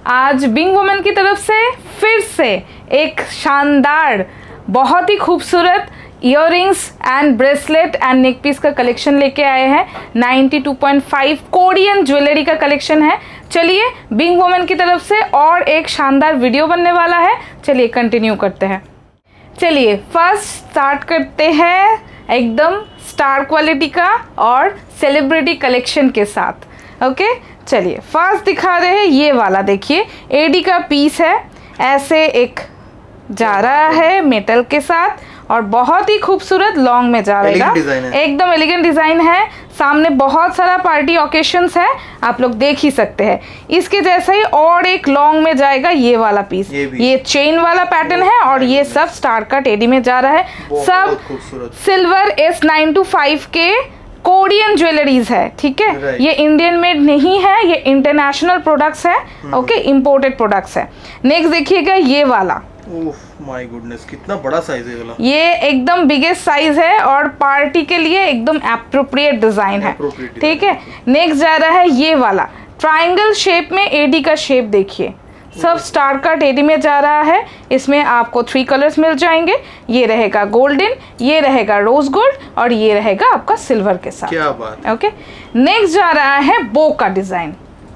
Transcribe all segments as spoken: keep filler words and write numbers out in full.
आज Bing women की तरफ से फिर से एक शानदार बहुत ही खूबसूरत earrings and bracelet and neck piece का कलेक्शन लेके आए हैं। बानवे पॉइंट पाँच कोरियन ज्वेलरी का कलेक्शन है। चलिए बिंग वुमेन की तरफ से और एक शानदार वीडियो बनने वाला है। चलिए कंटिन्यू करते हैं। चलिए फर्स्ट स्टार्ट करते हैं एकदम स्टार क्वालिटी का और सेलिब्रिटी कलेक्शन के साथ। ओके चलिए फर्स्ट दिखा रहे हैं ये वाला। देखिए एडी का पीस है, ऐसे एक जा रहा है मेटल के साथ और बहुत ही खूबसूरत लॉन्ग में जा रहेगा। एकदम एलिगेंट डिजाइन है। सामने बहुत सारा पार्टी ओकेशंस है, आप लोग देख ही सकते हैं। इसके जैसा ही और एक लॉन्ग में जाएगा ये वाला पीस। ये, ये चेन वाला पैटर्न है और ये सब स्टार कट एडी में जा रहा है। सब silver S nine two five के कोरियन ज्वेलरीज है। ठीक है, ये इंडियन मेड नहीं है, ये इंटरनेशनल प्रोडक्ट्स है। ओके इंपोर्टेड प्रोडक्ट्स है। नेक्स्ट देखिएगा ये वाला। माय गुडनेस कितना बड़ा साइज है वाला। ये एकदम बिगेस्ट साइज है और पार्टी के लिए एकदम एप्रोप्रिएट डिजाइन है। ठीक है, नेक्स्ट जा रहा है ये वाला ट्रायंगल शेप में एडी का शेप। देखिए सब स्टार कट एडी में जा रहा है। इसमें आपको थ्री कलर्स मिल जाएंगे। ये रहेगा गोल्डन, ये रहेगा रोज गोल्ड और ये रहेगा आपका सिल्वर के साथ। क्या बात। ओके नेक्स्ट जा रहा है बो का डिजाइन।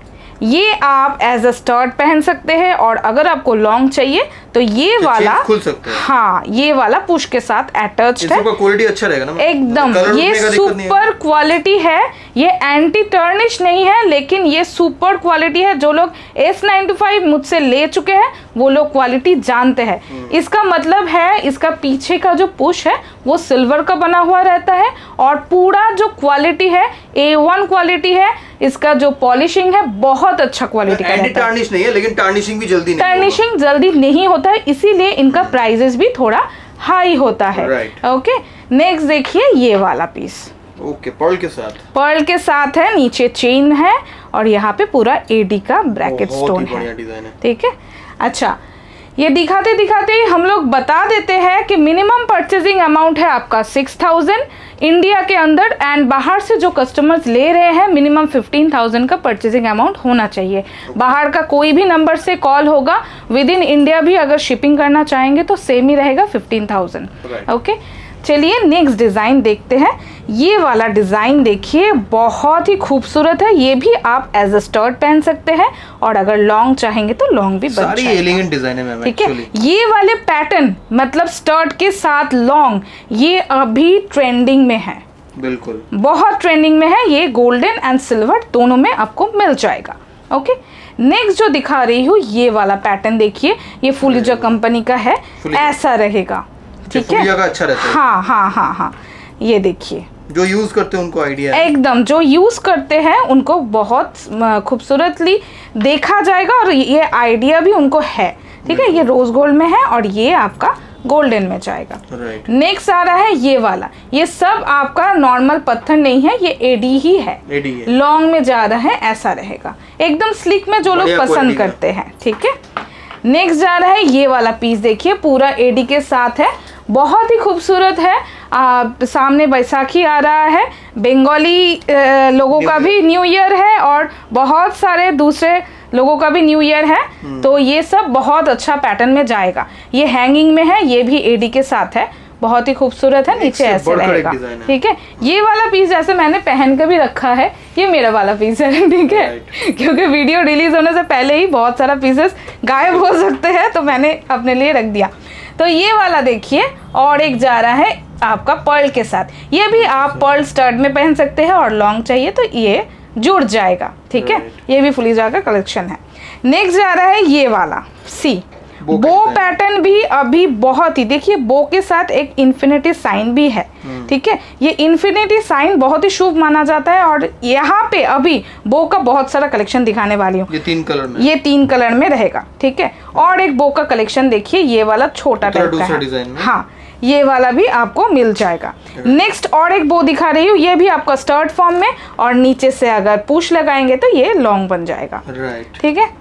ये आप एज अ स्टर्ट पहन सकते हैं और अगर आपको लॉन्ग चाहिए तो ये तो वाला खुल सकते हैं। हाँ ये वाला पुश के साथ अटैच्ड है। क्वालिटी अच्छा रहेगा ना एकदम। ये सुपर क्वालिटी है, ये एंटी टर्निश नहीं है लेकिन ये सुपर क्वालिटी है। जो लोग एस नाइन्टी फाइव मुझसे ले चुके हैं वो लोग क्वालिटी जानते हैं। इसका मतलब है इसका पीछे का जो पुश है वो सिल्वर का बना हुआ रहता है और पूरा जो क्वालिटी है ए वन क्वालिटी है। इसका जो पॉलिशिंग है बहुत अच्छा क्वालिटी का रहता है। टार्निश नहीं है लेकिन टार्निशिंग भी जल्दी नहीं टार्निशिंग जल्दी नहीं होता है, इसीलिए इनका प्राइजेस भी थोड़ा हाई होता है। ओके नेक्स्ट देखिए ये वाला पीस। ओके पर्ल के साथ पर्ल के साथ है, नीचे चेन है और यहाँ पे पूरा एडी का ब्रैकेट स्टोन है। ठीक है अच्छा, ये दिखाते दिखाते हम लोग बता देते हैं कि मिनिमम परचेजिंग अमाउंट है आपका सिक्स थाउजेंड इंडिया के अंदर एंड बाहर से जो कस्टमर्स ले रहे हैं मिनिमम फिफ्टीन थाउजेंड का परचेजिंग अमाउंट होना चाहिए। बाहर का कोई भी नंबर से कॉल होगा, विद इन इंडिया भी अगर शिपिंग करना चाहेंगे तो सेम ही रहेगा फिफ्टीन थाउजेंड। ओके चलिए नेक्स्ट डिज़ाइन देखते हैं। ये वाला डिज़ाइन देखिए बहुत ही खूबसूरत है। ये भी आप एज अ स्टर्ट पहन सकते हैं और अगर लॉन्ग चाहेंगे तो लॉन्ग भी बन जाएगा। सारी एलिगेंट डिजाइन है मैम। ठीक है, ये वाले पैटर्न मतलब स्टर्ट के साथ लॉन्ग ये अभी ट्रेंडिंग में है। बिल्कुल बहुत ट्रेंडिंग में है। ये गोल्डन एंड सिल्वर दोनों में आपको मिल जाएगा। ओके नेक्स्ट जो दिखा रही हूँ ये वाला पैटर्न देखिए, ये फुलिजा कंपनी का है, ऐसा रहेगा। ठीक है अच्छा रहता है। हाँ हाँ हाँ हाँ ये देखिए जो यूज करते हैं उनको आइडिया है। एकदम जो यूज करते हैं उनको बहुत खूबसूरतली देखा जाएगा और ये आइडिया भी उनको है। ठीक है, ये रोज गोल्ड में है और ये आपका गोल्डन में जाएगा। नेक्स्ट आ रहा है ये वाला। ये सब आपका नॉर्मल पत्थर नहीं है, ये एडी ही है, लॉन्ग में जा रहा है, ऐसा रहेगा एकदम स्लिक में जो लोग पसंद करते हैं। ठीक है नेक्स्ट जा रहा है ये वाला पीस। देखिए पूरा एडी के साथ है, बहुत ही खूबसूरत है। आ, सामने बैसाखी आ रहा है, बंगाली लोगों का भी न्यू ईयर है और बहुत सारे दूसरे लोगों का भी न्यू ईयर है, तो ये सब बहुत अच्छा पैटर्न में जाएगा। ये हैंगिंग में है, ये भी एडी के साथ है, बहुत ही खूबसूरत है। नीचे ऐसे रहेगा। ठीक है, ये वाला पीस जैसे मैंने पहन कर भी रखा है, ये मेरा वाला पीस है। ठीक है, क्योंकि वीडियो रिलीज होने से पहले ही बहुत सारा पीसेस गायब हो सकते हैं तो मैंने अपने लिए रख दिया। तो ये वाला देखिए और एक जा रहा है आपका पर्ल के साथ। ये भी आप पर्ल स्टर्ट में पहन सकते हैं और लॉन्ग चाहिए तो ये जुड़ जाएगा। ठीक है, ये भी फुलिजा का कलेक्शन है। नेक्स्ट जा रहा है ये वाला सी बो, बो पैटर्न भी अभी बहुत ही, देखिए बो के साथ एक इन्फिनिटी साइन भी है। ठीक है, ये इन्फिनिटी साइन बहुत ही शुभ माना जाता है और यहाँ पे अभी बो का बहुत सारा कलेक्शन दिखाने वाली हूँ। ये तीन कलर में ये तीन कलर में रहेगा। ठीक है, और एक बो का कलेक्शन देखिए, ये वाला छोटा टाइप का है। हाँ ये वाला भी आपको मिल जाएगा। नेक्स्ट और एक बो दिखा रही हूँ, ये भी आपका स्टर्ट फॉर्म में और नीचे से अगर पुश लगाएंगे तो ये लॉन्ग बन जाएगा। ठीक है,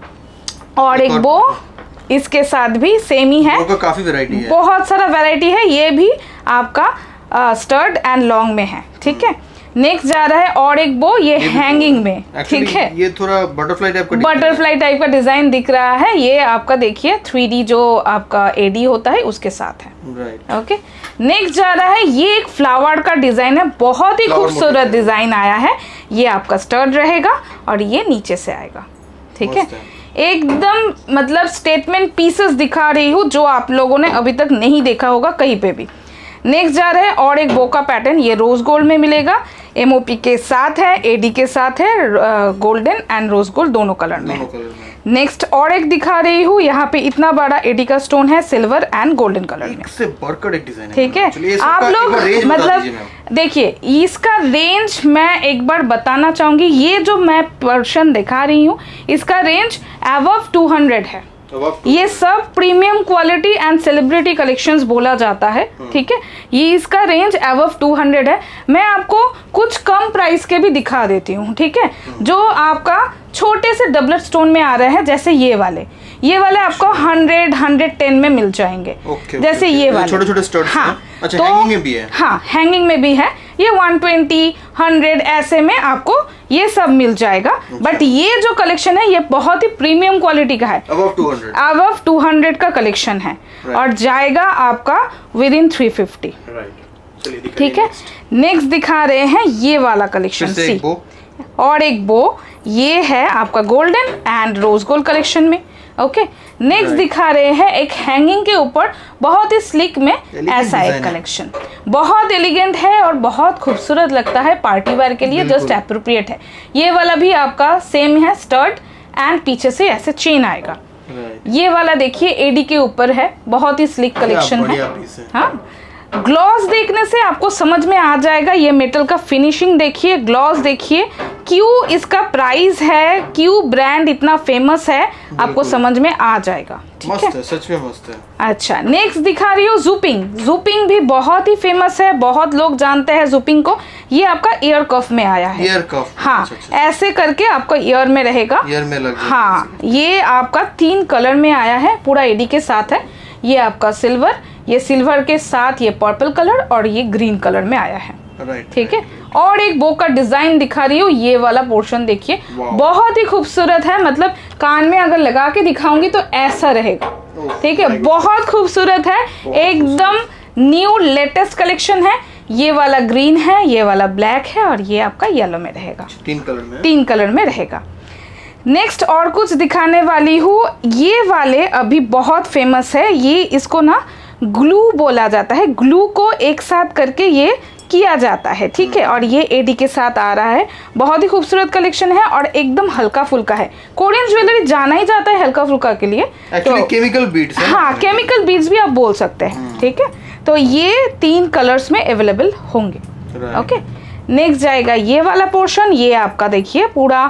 और एक बो इसके साथ भी सेम ही है। तो काफी वैरायटी है, बहुत सारा वैरायटी है। ये भी आपका स्टर्ट एंड लॉन्ग में है। ठीक है, नेक्स्ट जा रहा है और एक बो, ये, ये हैंगिंग में, ठीक है, ये थोड़ा बटरफ्लाई टाइप का बटरफ्लाई टाइप का डिजाइन दिख रहा है। ये आपका देखिए थ्री डी जो आपका एडी होता है उसके साथ है, राइट। ओके, नेक्स्ट जा रहा है, ये एक फ्लावर का डिजाइन है, बहुत ही खूबसूरत डिजाइन आया है। ये आपका स्टर्ड रहेगा और ये नीचे से आएगा, ठीक है, एकदम मतलब स्टेटमेंट पीसेस दिखा रही हूँ जो आप लोगों ने अभी तक नहीं देखा होगा कहीं पे भी। नेक्स्ट जा रहे हैं और एक बो का पैटर्न, ये रोज गोल्ड में मिलेगा, एमओपी के साथ है, एडी के साथ है, गोल्डन एंड रोज गोल्ड दोनों कलर में। नेक्स्ट और एक दिखा रही हूँ, यहाँ पे इतना बड़ा एडी का स्टोन है, सिल्वर एंड गोल्डन कलर में, से बढ़कर एक डिजाइन है, ठीक है। आप लोग मतलब देखिए इसका रेंज मैं एक बार बताना चाहूंगी, ये जो मैं पर्सन दिखा रही हूँ इसका रेंज अबव टू हंड्रेड है। ये सब premium quality and celebrity collections बोला जाता है, ठीक है। ये इसका रेंज अबव टू हंड्रेड है। मैं आपको कुछ कम प्राइस के भी दिखा देती हूँ, ठीक है, जो आपका छोटे से डबलट स्टोन में आ रहे हैं, जैसे ये वाले ये वाले आपको हंड्रेड हंड्रेड टेन में मिल जाएंगे, okay, जैसे okay, ये वाले छोटे छोटे स्टड्स हैं। अच्छा, तो हैंगिंग में भी है, हाँ हैंगिंग में भी है। ये वन ट्वेंटी हंड्रेड ऐसे में आपको ये सब मिल जाएगा। अच्छा। बट ये जो कलेक्शन है ये बहुत ही प्रीमियम क्वालिटी का है, above two hundred above two hundred का कलेक्शन है, और जाएगा आपका विद इन थ्री फिफ्टी, ठीक है। नेक्स्ट दिखा रहे हैं ये वाला कलेक्शन, सी और एक बो, ये है आपका golden and rose gold collection में, ओके। नेक्स्ट दिखा रहे हैं एक हैंगिंग के ऊपर बहुत ही स्लिक में ऐसा एक कलेक्शन, बहुत एलिगेंट है और बहुत खूबसूरत लगता है, पार्टी वेयर के लिए जस्ट एप्रोप्रिएट है। ये वाला भी आपका सेम है, स्टर्ट एंड पीछे से ऐसे चेन आएगा। ये वाला देखिए एडी के ऊपर है, बहुत ही स्लिक कलेक्शन है। हाँ, ग्लॉस देखने से आपको समझ में आ जाएगा, ये मेटल का फिनिशिंग देखिए, ग्लॉस देखिए, क्यों इसका प्राइस है, क्यों ब्रांड इतना फेमस है, आपको समझ में आ जाएगा, ठीक है, सच में मस्त है। अच्छा, नेक्स्ट दिखा रही हूँ जूपिंग। जूपिंग भी बहुत ही फेमस है, बहुत लोग जानते हैं जूपिंग को। ये आपका ईयर कफ में आया है, ईयर कफ, हाँ, अच्छा, अच्छा। ऐसे करके आपका ईयर में रहेगा, ईयर में लग, हाँ, ये आपका तीन कलर में आया है, पूरा एडी के साथ है। ये आपका सिल्वर, ये सिल्वर के साथ ये पर्पल कलर और ये ग्रीन कलर में आया है, ठीक है। और एक बो का डिजाइन दिखा रही हूँ, ये वाला पोर्शन देखिए, बहुत ही खूबसूरत है, मतलब कान में अगर लगा के दिखाऊंगी तो ऐसा रहेगा, ठीक है, बहुत खूबसूरत है, एकदम न्यू लेटेस्ट कलेक्शन है। ये वाला ग्रीन है, ये वाला ब्लैक है और ये आपका येलो में रहेगा, तीन कलर में तीन कलर में रहेगा। नेक्स्ट और कुछ दिखाने वाली हूँ, ये वाले अभी बहुत फेमस है, ये इसको ना ग्लू बोला जाता है, ग्लू को एक साथ करके ये किया जाता है, ठीक है, और ये एडी के साथ आ रहा है, बहुत ही खूबसूरत कलेक्शन है और एकदम हल्का फुल्का है। कोरियन ज्वेलरी जाना ही जाता है हल्का फुल्का के लिए, तो केमिकल बीड्स है, हाँ, केमिकल बीड्स भी आप बोल सकते हैं, ठीक है। तो ये तीन कलर्स में अवेलेबल होंगे, ओके। नेक्स्ट जाएगा ये वाला पोर्शन, ये आपका देखिए पूरा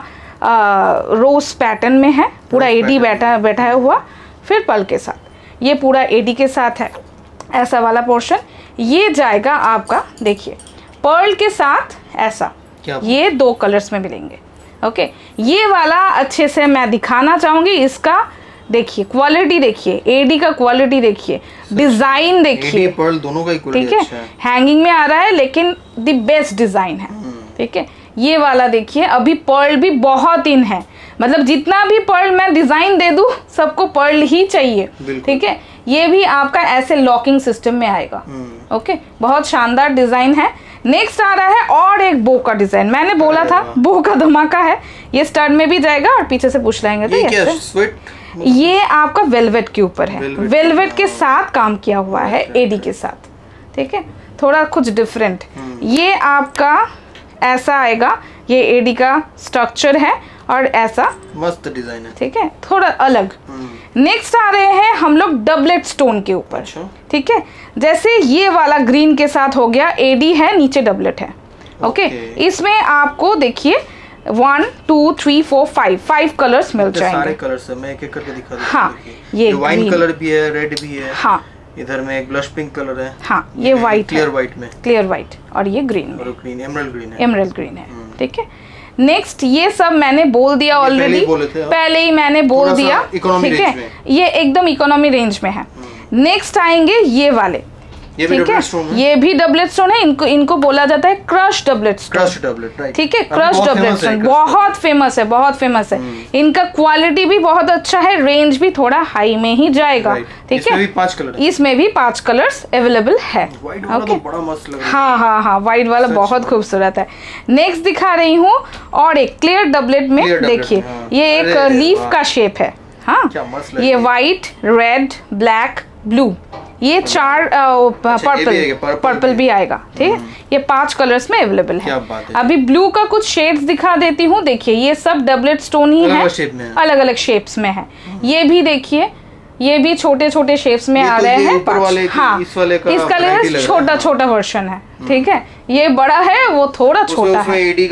रोज पैटर्न में है, पूरा एडी बैठा बैठा हुआ, फिर पल के साथ, ये पूरा एडी के साथ है ऐसा वाला पोर्शन। ये जाएगा आपका देखिए पर्ल के साथ ऐसा, ये दो कलर्स में मिलेंगे, ओके। ये वाला अच्छे से मैं दिखाना चाहूंगी, इसका देखिए क्वालिटी देखिए, एडी का क्वालिटी देखिए, डिजाइन देखिए, पर्ल दोनों का क्वालिटी ठीक है, अच्छा है। हैंगिंग में आ रहा है लेकिन द बेस्ट डिजाइन है, ठीक है। ये वाला देखिए, अभी पर्ल भी बहुत इन है, मतलब जितना भी पर्ल मैं डिजाइन दे दूं सबको पर्ल ही चाहिए, ठीक है। ये भी आपका ऐसे लॉकिंग सिस्टम में आएगा, ओके, बहुत शानदार डिजाइन है। नेक्स्ट आ रहा है और एक बो का डिजाइन, मैंने बोला था बो का धमाका है, ये स्टर्ड में भी जाएगा और पीछे से पुश लाएंगे तो ये, स्वेट? ये आपका वेलवेट के ऊपर है, वेलवेट के साथ काम किया हुआ है एडी के साथ, ठीक है, थोड़ा कुछ डिफरेंट। ये आपका ऐसा आएगा, ये एडी का स्ट्रक्चर है और ऐसा मस्त डिजाइन है, ठीक है, थोड़ा अलग। नेक्स्ट आ रहे हैं हम लोग डबलेट स्टोन के ऊपर, अच्छा। ठीक है, जैसे ये वाला ग्रीन के साथ हो गया, एडी है नीचे डबलेट है, ओके। इसमें आपको देखिए one two three four five five colours मिल जाएंगे, सारे कलर्स है, मैं एक एक करके दिखा दूं। हाँ, ये वाइन कलर भी है, रेड भी है, हाँ, इधर में एक ब्लश पिंक कलर है, हाँ, ये व्हाइट, क्लियर व्हाइट में, क्लियर व्हाइट, और ये ग्रीन और ग्रीन एमरल्ड ग्रीन है, एमरल्ड ग्रीन है, ठीक है। नेक्स्ट ये सब मैंने बोल दिया ऑलरेडी, पहले ही मैंने बोल दिया, ठीक है, ये एकदम इकोनॉमी रेंज में है। नेक्स्ट आएंगे ये वाले, ये भी ठीक डबलेट है, स्टोन है। ये भी डबलेट स्टोन है। इनको इनको बोला जाता है crush doublet stone. Crush doublet, right. ठीक है, क्रश डबलेट स्टोन बहुत फेमस है, बहुत फेमस है। इनका क्वालिटी भी बहुत अच्छा है, रेंज भी थोड़ा हाई में ही जाएगा। ठीक इसमें है, भी पांच कलर, इसमें भी पांच कलर्स अवेलेबल है। व्हाइट वाला तो बड़ा मस्त लग रहा है। हाँ हाँ हाँ, व्हाइट वाला बहुत खूबसूरत है। नेक्स्ट दिखा रही हूँ और एक क्लियर डबलेट में देखिए, हाँ। ये एक लीफ का शेप है। हाँ, ये व्हाइट, रेड, ब्लैक, ब्लू, ये चार पर्पल पर्पल भी आएगा। ठीक है, ये पांच कलर्स में अवेलेबल है। अभी ब्लू का कुछ शेड्स दिखा देती हूँ। देखिए, ये सब डबलेट स्टोन ही है, अलग अलग शेप्स में है। ये भी देखिए, ये भी छोटे छोटे शेप्स में आ रहे हैं। हाँ, इस वाले का इसका छोटा छोटा वर्जन है। ठीक है, ये बड़ा है, वो थोड़ा छोटा है। एडी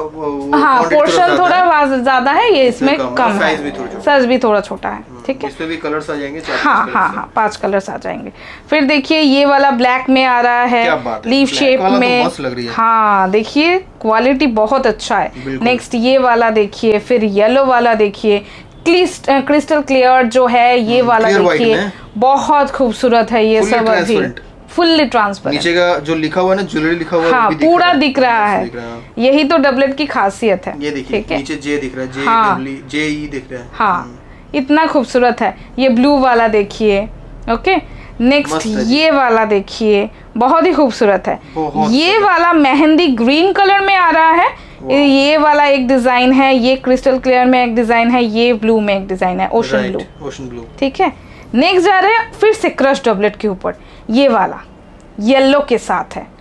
का हाँ, पोर्शन थोड़ा ज्यादा है, ये इसमें कम है, साइज भी थोड़ा छोटा है। ठीक है, इसमें भी कलर्स आ जाएंगे। हाँ हाँ हाँ, पांच कलर्स आ जाएंगे। फिर देखिए, ये वाला ब्लैक में आ रहा है, लीफ शेप में। हाँ, देखिए क्वालिटी बहुत अच्छा है। नेक्स्ट ये वाला देखिए, फिर येलो वाला देखिए, क्रिस्टल क्लियर जो है ये वाला देखिए, बहुत खूबसूरत है। ये सब अभी फुल्ली ट्रांसपेरेंट, नीचे का जो लिखा हुआ है ना, ज्वेलरी लिखा हुआ है, हाँ, दिख पूरा रहा दिख रहा है। यही तो डबलेट की खासियत है। ये देखिए, नीचे जे दिख रहा है, जे हाँ, जे ई दिख रहा है। हाँ, इतना खूबसूरत है। ये ब्लू वाला देखिए। ओके, नेक्स्ट ये वाला देखिए, बहुत ही खूबसूरत है। ये वाला मेहंदी ग्रीन कलर में आ रहा है। ये वाला एक डिजाइन है, ये क्रिस्टल क्लियर में एक डिजाइन है, ये ब्लू में एक डिजाइन है, ओशन ब्लू। Ocean blue. ठीक है, नेक्स्ट जा रहे हैं फिर से क्रश डबलेट के ऊपर। ये वाला येलो के साथ है,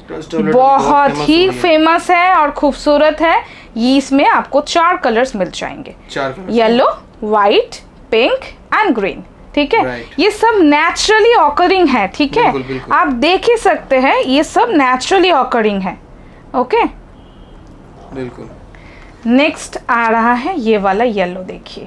बहुत ही फेमस है और खूबसूरत है। ये इसमें आपको चार कलर्स मिल जाएंगे, yellow, white, pink and green. ठीक है, ये सब नेचुरली ऑकरिंग है। ठीक है, आप देख ही सकते हैं, ये सब नेचुरली ऑकरिंग है। ओके, बिल्कुल। नेक्स्ट आ रहा है ये वाला येलो, देखिए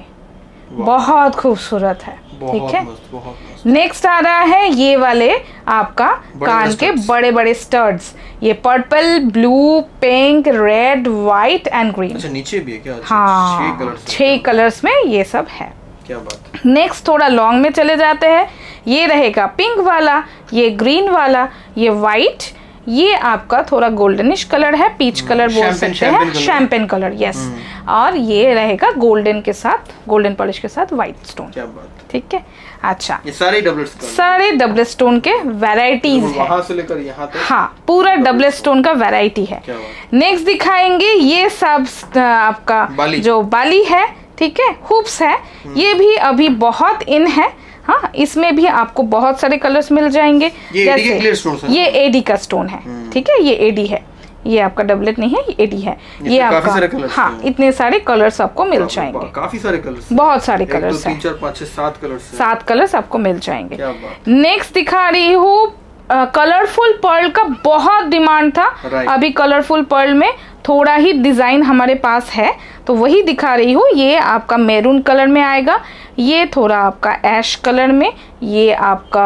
बहुत खूबसूरत है। ठीक है, नेक्स्ट आ रहा है ये वाले आपका कान के बड़े बड़े स्टड्स। ये purple, blue, pink, red, white and green. अच्छा, नीचे भी है क्या? हाँ, छह कलर्स में ये सब है। क्या बात। नेक्स्ट थोड़ा लॉन्ग में चले जाते हैं। ये रहेगा पिंक वाला, ये ग्रीन वाला, ये व्हाइट, ये आपका थोड़ा गोल्डनिश कलर है, पीच कलर बोल सकते हैं, शैंपेन कलर। यस, और ये रहेगा गोल्डन के साथ, गोल्डन पॉलिश के साथ व्हाइट स्टोन। क्या बात। ठीक है, अच्छा, ये सारे डबलेट सारे डबलेट स्टोन के वैरायटीज है, वहां से लेकर यहाँ तक। हाँ, पूरा डबलेट स्टोन का वैरायटी है। नेक्स्ट दिखाएंगे ये सब आपका बाली। जो बाली है, ठीक है, हुप्स है, ये भी अभी बहुत इन है। हाँ, इसमें भी आपको बहुत सारे कलर्स मिल जाएंगे। ये जैसे ये एडी का स्टोन है। ठीक है, ये एडी है, ये आपका डबलेट नहीं है, ये एडी है। ये आपका, हाँ, इतने सारे कलर्स आपको मिल जाएंगे, काफी सारे कलर्स, बहुत सारे कलर्स हैं, सात कलर्स सात कलर्स आपको मिल जाएंगे। नेक्स्ट दिखा रही हूँ, कलरफुल पर्ल का बहुत डिमांड था। अभी कलरफुल पर्ल में थोड़ा ही डिजाइन हमारे पास है, तो वही दिखा रही हूँ। ये आपका मैरून कलर में आएगा, ये थोड़ा आपका ऐश कलर में, ये आपका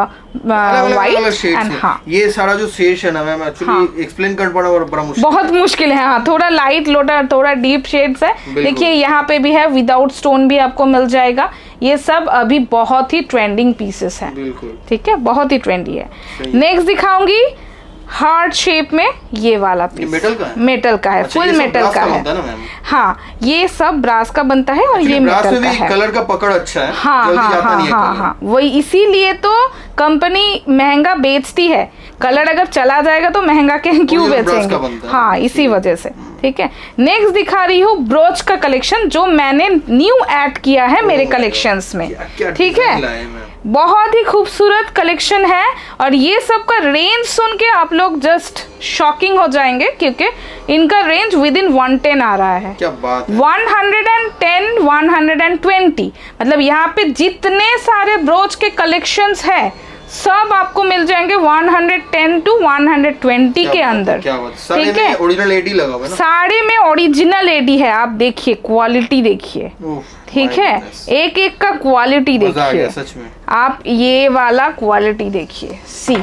व्हाइट एंड, हाँ, ये सारा जो शेड्स है ना मैम, एक्चुअली एक्सप्लेन कर पाना बड़ा मुश्किल, बहुत मुश्किल है। हाँ, थोड़ा लाइट लोटा, थोड़ा डीप शेड्स है। देखिए, यहाँ पे भी है, विदाउट स्टोन भी आपको मिल जाएगा। ये सब अभी बहुत ही ट्रेंडिंग पीसेस है। ठीक है, बहुत ही ट्रेंडी है। नेक्स्ट दिखाऊंगी हार्ट शेप में, ये वाला पीस मेटल का है, मेटल का है, फुल मेटल का है। हाँ, ये सब ब्रास का बनता है और ये मेटल का है। कलर का पकड़ अच्छा है। हाँ हाँ हाँ हाँ हाँ, वही, इसीलिए तो कंपनी महंगा बेचती है। कलर अगर चला जाएगा तो महंगा क्यों बेचेंगे? हाँ, इसी वजह से। ठीक है, नेक्स्ट दिखा रही हूँ ब्रोच का कलेक्शन, जो मैंने न्यू ऐड किया है मेरे कलेक्शंस में। ठीक है, बहुत ही खूबसूरत कलेक्शन है और ये सब का रेंज सुन के आप लोग जस्ट शॉकिंग हो जाएंगे, क्योंकि इनका range within one ten आ रहा है। क्या बात है। One hundred ten, one hundred twenty, मतलब यहाँ पे जितने सारे ब्रोच के कलेक्शंस है सब आपको मिल जाएंगे one hundred ten to one twenty के अंदर। ठीक है, ओरिजिनल एडी लगा हुआ है ना, साड़ी में ओरिजिनल एडी है। आप देखिए, क्वालिटी देखिए। ठीक है, एक एक का क्वालिटी देखिए, सच में। आप ये वाला क्वालिटी देखिए, सी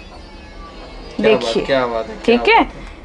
देखिए, क्या बात है। ठीक है,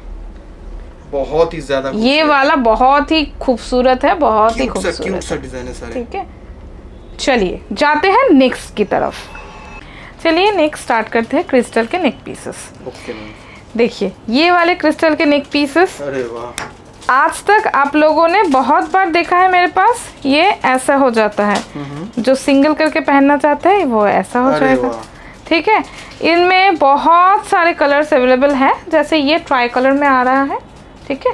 बहुत ही ज्यादा ये वाला बहुत ही खूबसूरत है, बहुत ही खूबसूरत डिजाइन है सारे। ठीक है, चलिए जाते हैं नेक्स्ट की तरफ। चलिए नेक्स्ट स्टार्ट करते हैं क्रिस्टल के नेक पीसेस। Okay ma'am. देखिए ये वाले क्रिस्टल के नेक पीसेस, अरे वाह, आज तक आप लोगों ने बहुत बार देखा है मेरे पास। ये ऐसा हो जाता है, जो सिंगल करके पहनना चाहते हैं वो ऐसा हो जाएगा, ठीक है। इनमें बहुत सारे कलर्स अवेलेबल हैं, जैसे ये ट्राई कलर में आ रहा है, ठीक है,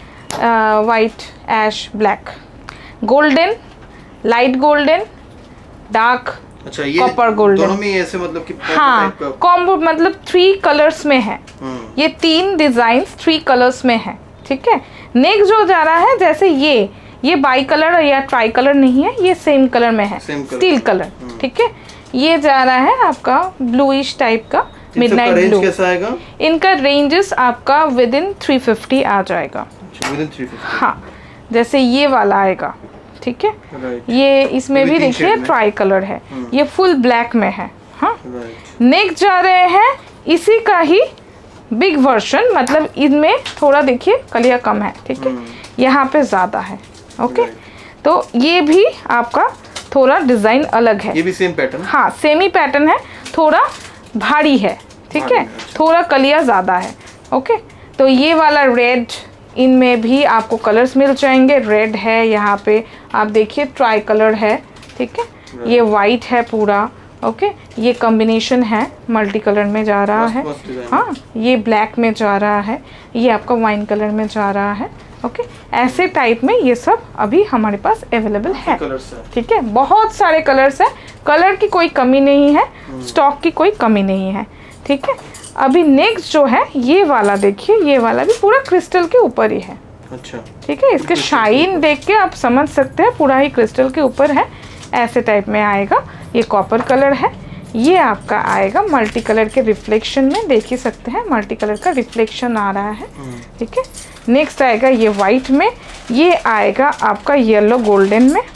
white, ash, black, golden, light golden, dark, अच्छा ये कॉपर गोल्डन, दोनों में ऐसे मतलब कि हाँ कॉम्बो, मतलब थ्री कलर्स में है। ये तीन डिजाइन्स थ्री कलर्स में है, ठीक है। नेक्स्ट जो जा रहा है, जैसे ये ये बाई कलर या ट्राई कलर नहीं है, ये सेम कलर में है, स्टील कलर, ठीक है। ये जा रहा है आपका ब्लूइश टाइप का, मिडनाइट ब्लू। कैसा आएगा? इनका रेंजेस आपका विद इन थ्री फिफ्टी आ जाएगा। विद इन थ्री फिफ्टी, हाँ, जैसे ये वाला आएगा, ठीक है। ये इसमें भी देखिए ट्राई कलर है, ये फुल ब्लैक में है। हाँ, नेक्स्ट जा रहे हैं इसी का ही बिग वर्जन, मतलब इनमें थोड़ा देखिए कलिया कम है, ठीक है, यहाँ पे ज्यादा है, ओके। तो ये भी आपका थोड़ा डिजाइन अलग है, ये भी सेम पैटर्न, हाँ सेम ही पैटर्न है, थोड़ा भारी है, ठीक है, थोड़ा कलिया ज्यादा है, ओके। तो ये वाला रेड, इनमें भी आपको कलर्स मिल जाएंगे। रेड है, यहाँ पे आप देखिए ट्राई कलर है, ठीक है, ये वाइट है पूरा, ओके। ये कॉम्बिनेशन है, मल्टी कलर में जा रहा है, हाँ, ये ब्लैक में जा रहा है, ये आपका वाइन कलर में जा रहा है, ओके। ऐसे टाइप में ये सब अभी हमारे पास अवेलेबल है, ठीक है। बहुत सारे कलर्स है, कलर की कोई कमी नहीं है, स्टॉक की कोई कमी नहीं है, ठीक है। अभी नेक्स्ट जो है ये वाला देखिए, ये वाला भी पूरा क्रिस्टल के ऊपर ही है, अच्छा, ठीक है। इसके शाइन देख के आप समझ सकते हैं पूरा ही क्रिस्टल के ऊपर है, ऐसे टाइप में आएगा। ये कॉपर कलर है, ये आपका आएगा मल्टी कलर के रिफ्लेक्शन में, देख ही सकते हैं मल्टी कलर का रिफ्लेक्शन आ रहा है, ठीक है। नेक्स्ट आएगा ये वाइट में, ये आएगा आपका येलो गोल्डन में,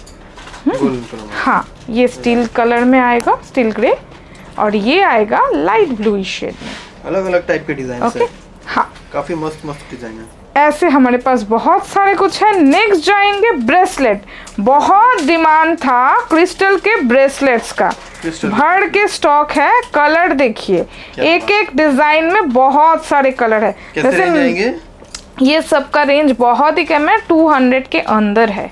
हाँ, ये स्टील कलर में आएगा, स्टील ग्रे, और ये आएगा लाइट ब्लू शेड में। अलग अलग टाइप के डिजाइन ओके, हाँ, काफी मस्त मस्त डिजाइन है। ऐसे हमारे पास बहुत सारे कुछ है। नेक्स्ट जाएंगे ब्रेसलेट, बहुत डिमांड था क्रिस्टल के ब्रेसलेट्स का, भर के स्टॉक है। कलर देखिए, एक एक डिजाइन में बहुत सारे कलर है। जैसे ये सब का रेंज बहुत ही कम है, टू हंड्रेड के अंदर है।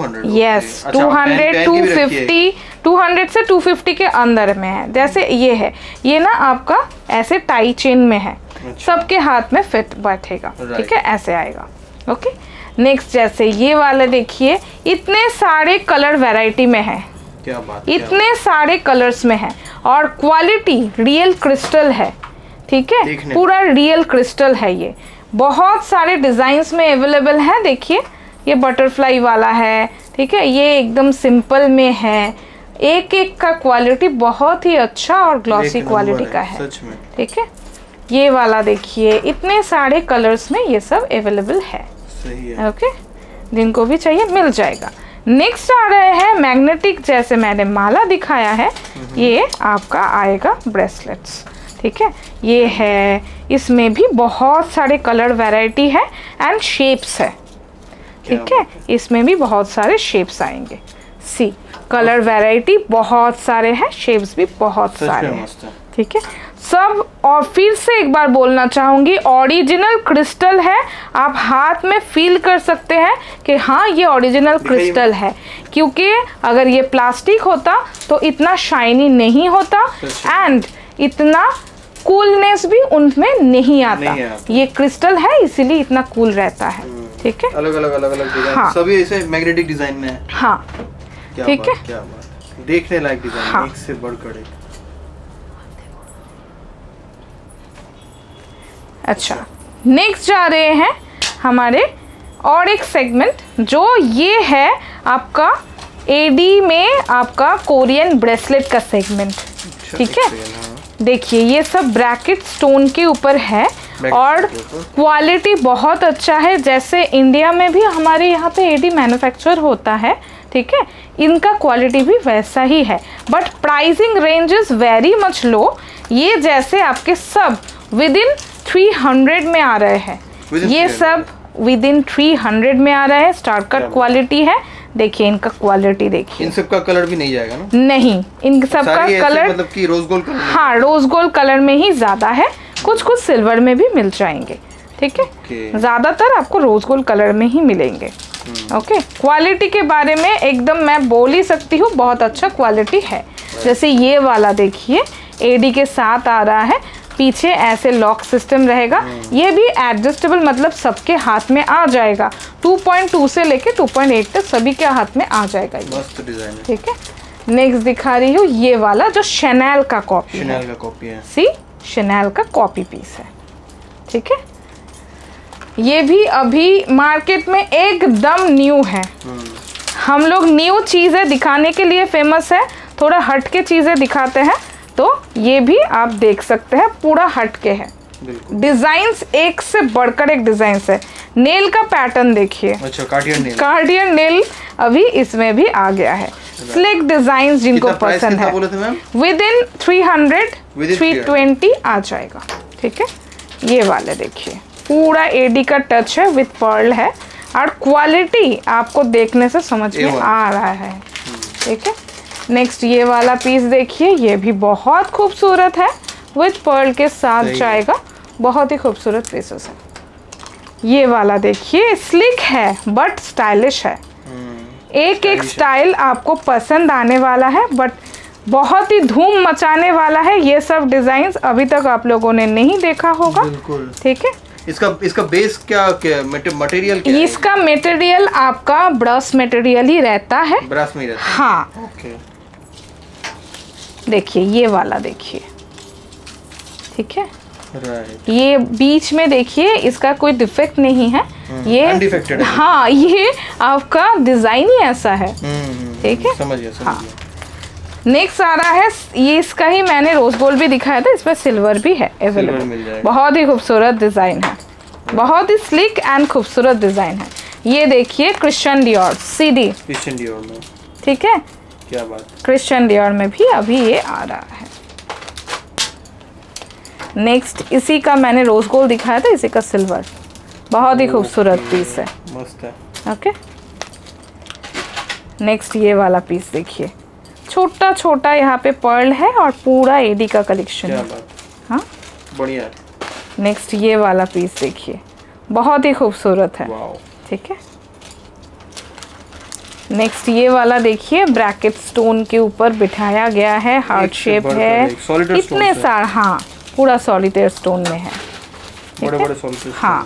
Yes, two hundred, two fifty, two hundred से टू फिफ्टी के अंदर में है। जैसे ये है, ये ना आपका ऐसे टाई चेन में है, सबके हाथ में फिट बैठेगा, ठीक है, ऐसे आएगा, ओके। नेक्स्ट जैसे ये वाला देखिए, इतने सारे कलर वैरायटी में है, क्या बात, इतने क्या सारे कलर्स में है, और क्वालिटी रियल क्रिस्टल है, ठीक है, पूरा रियल क्रिस्टल है। ये बहुत सारे डिजाइन्स में अवेलेबल है। देखिए ये बटरफ्लाई वाला है, ठीक है, ये एकदम सिंपल में है, एक एक का क्वालिटी बहुत ही अच्छा और ग्लॉसी क्वालिटी का है, ठीक है। ये वाला देखिए, इतने सारे कलर्स में ये सब अवेलेबल है, सही है, ओके, जिनको भी चाहिए मिल जाएगा। नेक्स्ट आ रहे हैं मैग्नेटिक, जैसे मैंने माला दिखाया है, ये आपका आएगा ब्रेसलेट्स, ठीक है। ये है, इसमें भी बहुत सारे कलर वैरायटी है एंड शेप्स है, ठीक है, इसमें भी बहुत सारे शेप्स आएंगे। सी कलर वैरायटी बहुत सारे हैं, शेप्स भी बहुत सारे हैं, ठीक है सब। और फिर से एक बार बोलना चाहूंगी, ओरिजिनल क्रिस्टल है, आप हाथ में फील कर सकते हैं कि हाँ ये ओरिजिनल क्रिस्टल है, क्योंकि अगर ये प्लास्टिक होता तो इतना शाइनी नहीं होता एंड इतना कूलनेस भी उनमें नहीं आता, नहीं आता। ये क्रिस्टल है इसीलिए इतना कूल रहता है, ठीक है। अलग अलग अलग अलग डिजाइन, हाँ, सभी ऐसे मैग्नेटिक डिजाइन में है, हाँ, ठीक है, क्या बात, देखने लायक डिजाइन, हाँ, एक से बढ़कर एक। अच्छा, नेक्स्ट जा रहे हैं हमारे और एक सेगमेंट, जो ये है आपका एडी में आपका कोरियन ब्रेसलेट का सेगमेंट, ठीक है। देखिए ये सब ब्रैकेट स्टोन के ऊपर है और क्वालिटी बहुत अच्छा है, जैसे इंडिया में भी हमारे यहाँ पे एडी मैन्युफैक्चर होता है, ठीक है, इनका क्वालिटी भी वैसा ही है, but pricing range is very much low. ये जैसे आपके सब विद इन थ्री हंड्रेड में आ रहे हैं, ये सब विद इन थ्री हंड्रेड में आ रहा है, स्टार कट क्वालिटी है, देखिए इनका क्वालिटी देखिए। इन सब का कलर भी नहीं जाएगा ना? नहीं, इन सब का कलर मतलब कि रोज गोल्ड कलर, हाँ रोज गोल्ड कलर में ही ज्यादा है, कुछ कुछ सिल्वर में भी मिल जाएंगे, ठीक है। okay. ज्यादातर आपको रोज गोल्ड कलर में ही मिलेंगे। Okay okay. क्वालिटी के बारे में एकदम मैं बोल ही सकती हूँ, बहुत अच्छा क्वालिटी है। जैसे ये वाला देखिए एडी के साथ आ रहा है, पीछे ऐसे लॉक सिस्टम रहेगा, ये भी एडजस्टेबल, मतलब सबके हाथ में आ जाएगा। टू पॉइंट टू से लेके टू पॉइंट एट तक सभी के हाथ में आ जाएगा। मस्त डिजाइन है, ठीक है। नेक्स्ट दिखा रही हूँ ये वाला जो शैनल का कॉपी है, शैनल का कॉपी है। सी शैनल का कॉपी पीस है, ठीक है। ये भी अभी मार्केट में एकदम न्यू है। हम लोग न्यू चीजें दिखाने के लिए फेमस है, थोड़ा हट के चीजें दिखाते हैं, तो ये भी आप देख सकते हैं पूरा हट के है। डिजाइन्स एक से बढ़कर एक डिजाइन है। नेल का पैटर्न देखिए, अच्छा कार्डियन नेल, कार्डियन नेल अभी इसमें भी आ गया है। स्लिक डिजाइन जिनको पसंद है, within three hundred three twenty आ जाएगा, ठीक है। ये वाले देखिए पूरा एडी का टच है, विद पर्ल है, और क्वालिटी आपको देखने से समझ में आ रहा है, ठीक है। नेक्स्ट ये वाला पीस देखिए, ये भी बहुत खूबसूरत है, विद पर्ल के साथ जाएगा, बहुत ही खूबसूरत पीसेस है। ये वाला देखिए स्लिक है बट स्टाइलिश है, एक एक स्टाइल आपको पसंद आने वाला है, बट बहुत ही धूम मचाने वाला है। ये सब डिजाइन्स अभी तक आप लोगों ने नहीं देखा होगा, ठीक है। इसका इसका बेस क्या, क्या मटेरियल क्या है? इसका मटेरियल आपका ब्रश मटेरियल ही रहता है, ब्रश में रहता है। हाँ ओके। देखिए ये वाला देखिए, ठीक है। राइट। ये बीच में देखिए इसका कोई डिफेक्ट नहीं है, ये अनडिफेक्टेड है। हाँ ये आपका डिजाइन ही ऐसा है, ठीक है। समझ गया, समझ हाँ। गया। नेक्स्ट आ रहा है, ये इसका ही मैंने रोज गोल्ड भी दिखाया था, इसमें सिल्वर भी है अवेलेबल। बहुत ही खूबसूरत डिजाइन है, बहुत ही स्लिक एंड खूबसूरत डिजाइन है। ये देखिए Christian Dior CD, Christian Dior में, ठीक है। क्या बात, क्रिश्चियन डियोर में भी अभी ये आ रहा है। नेक्स्ट इसी का मैंने रोज गोल्ड दिखाया था, इसी का सिल्वर, बहुत ही खूबसूरत पीस है, मस्त है। ओके। नेक्स्ट ये वाला पीस देखिए, छोटा छोटा यहाँ पे पर्ल है और पूरा एडी का कलेक्शन है। हाँ बढ़िया। नेक्स्ट ये वाला पीस देखिए, बहुत ही खूबसूरत है, ठीक है। नेक्स्ट ये वाला देखिए ब्रैकेट स्टोन के ऊपर बिठाया गया है, हार्ट शेप है, इतने सारे, हाँ पूरा सॉलिटेयर स्टोन में है, बड़े बड़े सॉलिटेयर। हाँ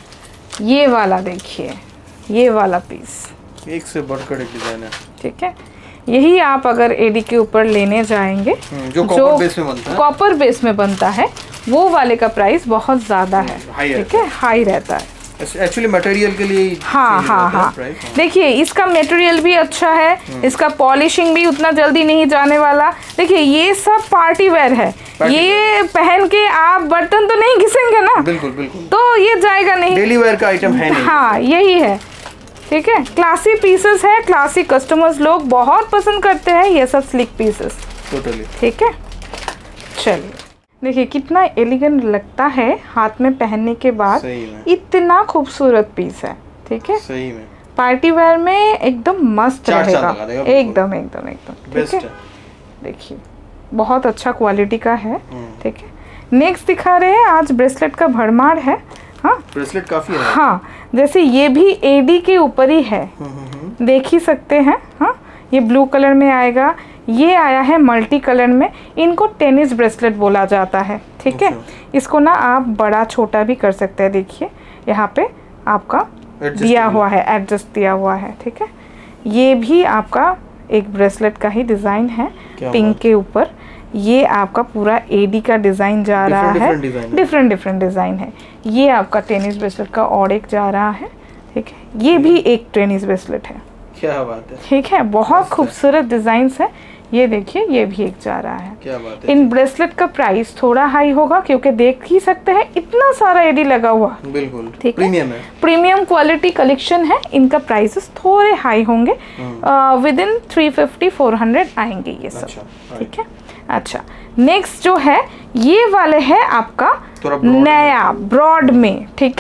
ये वाला देखिए, ये वाला पीस एक से बढ़कर एक डिजाइन है, ठीक है। यही आप अगर एडी के ऊपर लेने जाएंगे जो कॉपर बेस में बनता है, कॉपर बेस में बनता है, वो वाले का प्राइस बहुत ज्यादा है, ठीक है, हाई रहता है। एक्चुअली मटेरियल के लिए, हाँ हाँ हाँ देखिए इसका मटेरियल भी अच्छा है, इसका पॉलिशिंग भी उतना जल्दी नहीं जाने वाला। देखिए ये सब पार्टी वेयर है, ये पहन के आप बर्तन तो नहीं घिसेंगे ना, बिल्कुल बिल्कुल, तो ये जाएगा नहीं, डेली वेयर का आइटम है नहीं। हाँ यही है, ठीक है। क्लासी पीसेस है, क्लासी कस्टमर्स लोग बहुत पसंद करते हैं ये सब स्लिक पीसेस, टोटली, ठीक है। चलिए देखिए कितना एलिगेंट लगता है हाथ में पहनने के बाद, इतना खूबसूरत पीस है, ठीक है। सही में पार्टी वेयर में एकदम मस्त रहेगा, एकदम एकदम एकदम, ठीक है। देखिए बहुत अच्छा क्वालिटी का है, ठीक है। नेक्स्ट दिखा रहे हैं, आज ब्रेसलेट का भरमार है। हाँ ब्रेसलेट काफी है, हाँ जैसे ये भी एडी के ऊपर ही है, देख ही सकते हैं। हाँ ये ब्लू कलर में आएगा, ये आया है मल्टी कलर में, इनको टेनिस ब्रेसलेट बोला जाता है, ठीक है। इसको ना आप बड़ा छोटा भी कर सकते हैं, देखिए यहाँ पे आपका दिया हुआ है, एडजस्ट दिया हुआ है, ठीक है। ये भी आपका एक ब्रेसलेट का ही डिजाइन है, पिंक के ऊपर। ये आपका पूरा एडी का डिजाइन जा रहा है, डिफरेंट डिफरेंट डिजाइन है। ये आपका टेनिस ब्रेसलेट का और एक जा रहा है, ठीक है। ये भी एक टेनिस ब्रेसलेट है, क्या बात है, ठीक है। बहुत खूबसूरत डिजाइन है, ये देखिए ये भी एक जा रहा है, क्या बात है। इन ब्रेसलेट का प्राइस थोड़ा हाई होगा क्योंकि देख ही सकते हैं इतना सारा एडी लगा हुआ, बिल्कुल ठीक प्रीमियम है, प्रीमियम क्वालिटी कलेक्शन है। इनका प्राइसेस थोड़े हाई होंगे, within three fifty four hundred आएंगे ये सब, ठीक है। अच्छा नेक्स्ट जो है ये वाले है आपका नया ब्रॉड में, ठीक है।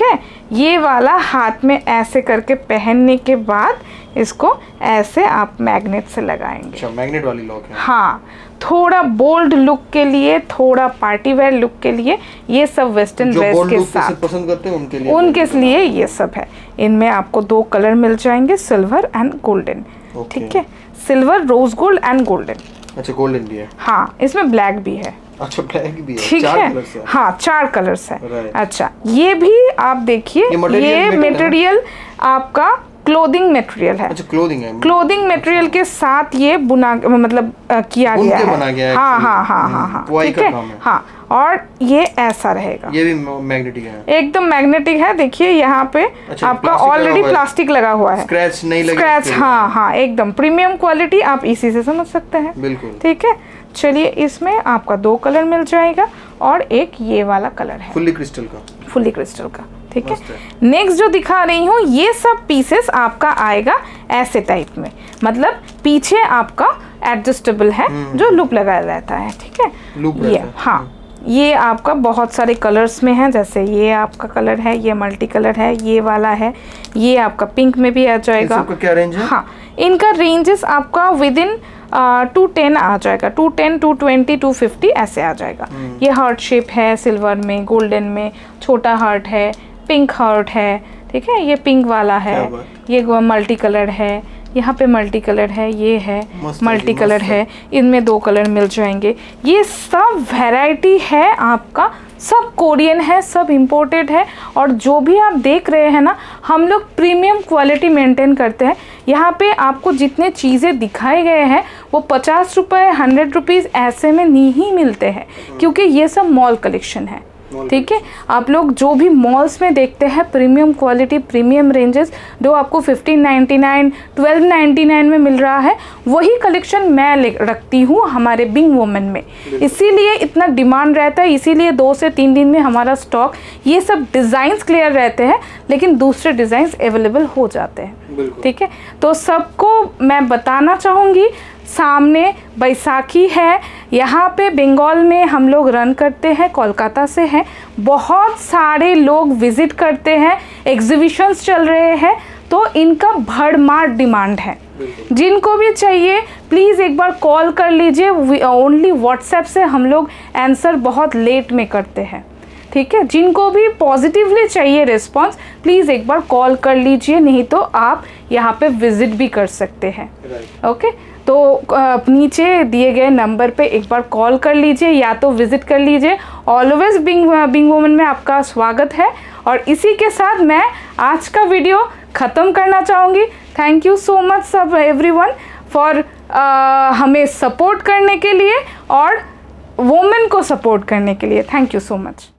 ये वाला हाथ में ऐसे करके पहनने के बाद इसको ऐसे आप मैग्नेट से लगाएंगे। अच्छा, मैग्नेट वाली लॉक है। हाँ, थोड़ा बोल्ड लुक के लिए, थोड़ा पार्टी वेयर लुक के लिए, ये सब वेस्टर्न ड्रेस के साथ पसंद करते हैं उनके लिए उनके लिए ये सब है। इनमें आपको दो कलर मिल जाएंगे, सिल्वर एंड गोल्डन। ठीक है, silver, rose gold and golden. अच्छा, गोल्डन भी है। हाँ, इसमें ब्लैक भी है। अच्छा, ब्लैक भी है। ठीक है, हाँ, चार कलर्स है। अच्छा, ये भी आप देखिए, ये मटेरियल आपका क्लोथिंग मटेरियल है। अच्छा, क्लोथिंग है। क्लोथिंग मटेरियल के साथ ये बुना मतलब आ, किया गया है। बना गया है। हाँ हाँ हाँ हाँ हाँ, ठीक है। हाँ, और ये ऐसा रहेगा। ये भी मैग्नेटिक है, एकदम मैग्नेटिक है। देखिए यहाँ पे अच्छा, आपका ऑलरेडी प्लास्टिक लगा हुआ है, स्क्रैच नहीं लगे। स्क्रैच, हाँ हाँ, एकदम प्रीमियम क्वालिटी, आप इसी से समझ सकते हैं। बिल्कुल। ठीक है, चलिए, इसमें आपका दो कलर मिल जाएगा और एक ये वाला कलर है, फुल्ली क्रिस्टल का। फुल्ली क्रिस्टल का। ठीक है, नेक्स्ट जो दिखा रही हूँ, ये सब पीसेस आपका आएगा ऐसे टाइप में, मतलब पीछे आपका एडजस्टेबल है जो लूप लगाया रहता है। ठीक है, लूप ये हाँ, ये आपका बहुत सारे कलर्स में है, जैसे ये आपका कलर है, ये मल्टी कलर है, ये वाला है, ये आपका पिंक में भी आ जाएगा। सबका क्या रेंज है? हाँ, इनका रेंजेस आपका विद इन टू टेन आ जाएगा, two ten two twenty two fifty ऐसे आ जाएगा। ये हार्ट शेप है, सिल्वर में, गोल्डन में, छोटा हार्ट है, पिंक हार्ट है। ठीक है, ये पिंक वाला है, ये मल्टी कलर है, यहाँ पे मल्टी कलर है, ये है मल्टी कलर है, इनमें दो कलर मिल जाएंगे। ये सब वैरायटी है आपका, सब कोरियन है, सब इम्पोर्टेड है। और जो भी आप देख रहे हैं ना, हम लोग प्रीमियम क्वालिटी मेंटेन करते हैं। यहाँ पे आपको जितने चीज़ें दिखाए गए हैं वो पचास रुपये हंड्रेड रुपीज़ ऐसे में नहीं मिलते हैं, क्योंकि ये सब मॉल कलेक्शन है। ठीक है, आप लोग जो भी मॉल्स में देखते हैं प्रीमियम क्वालिटी, प्रीमियम रेंजेस जो आपको fifteen ninety nine, twelve ninety nine में मिल रहा है, वही कलेक्शन मैं रखती हूँ हमारे बिंग वुमेन में। इसीलिए इतना डिमांड रहता है, इसीलिए दो से तीन दिन में हमारा स्टॉक, ये सब डिज़ाइंस क्लियर रहते हैं, लेकिन दूसरे डिज़ाइंस अवेलेबल हो जाते हैं। ठीक है, तो सबको मैं बताना चाहूँगी, सामने बैसाखी है, यहाँ पे बंगाल में हम लोग रन करते हैं, कोलकाता से हैं, बहुत सारे लोग विजिट करते हैं, एग्जीबिशंस चल रहे हैं, तो इनका भरमार डिमांड है। जिनको भी चाहिए प्लीज़ एक बार कॉल कर लीजिए, ओनली व्हाट्सएप से हम लोग आंसर बहुत लेट में करते हैं। ठीक है, जिनको भी पॉजिटिवली चाहिए रिस्पांस, प्लीज़ एक बार कॉल कर लीजिए, नहीं तो आप यहाँ पे विजिट भी कर सकते हैं। ओके, तो नीचे दिए गए नंबर पे एक बार कॉल कर लीजिए या तो विजिट कर लीजिए। ऑलवेज बिंग बिंग वुमेन में आपका स्वागत है। और इसी के साथ मैं आज का वीडियो ख़त्म करना चाहूँगी। थैंक यू सो मच सब एवरीवन फॉर हमें सपोर्ट करने के लिए और वुमेन को सपोर्ट करने के लिए। Thank you so much.